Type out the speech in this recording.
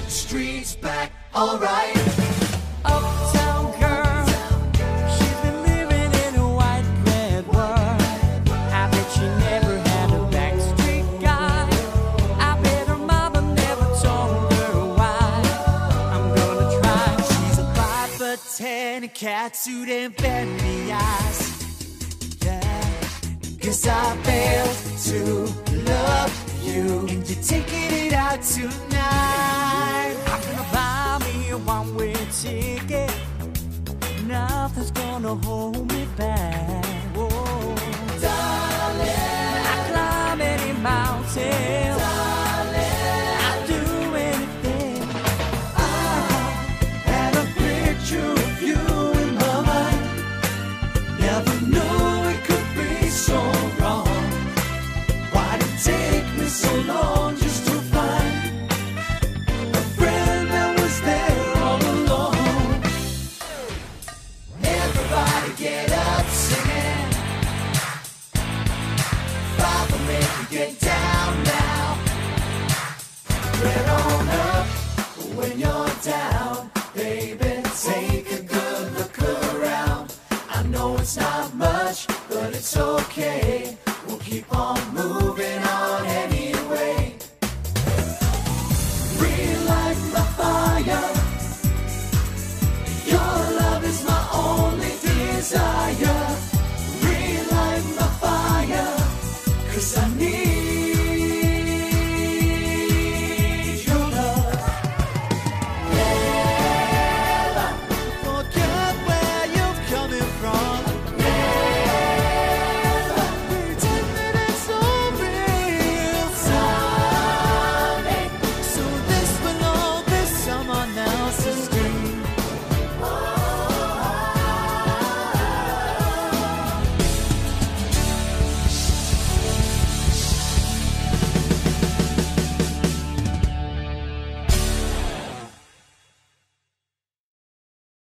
Backstreet's back, alright. Uptown girl, she's been living in a white bread world. I bet she never had a backstreet guy. I bet her mama never told her why. I'm gonna try. She's a 5'10", cat suit and fancy eyes. Yeah, 'cause I failed to love you, and you're taking it out tonight. I'm gonna buy me a one-way ticket. Nothing's gonna hold me back. Whoa, darling, I climb any mountain.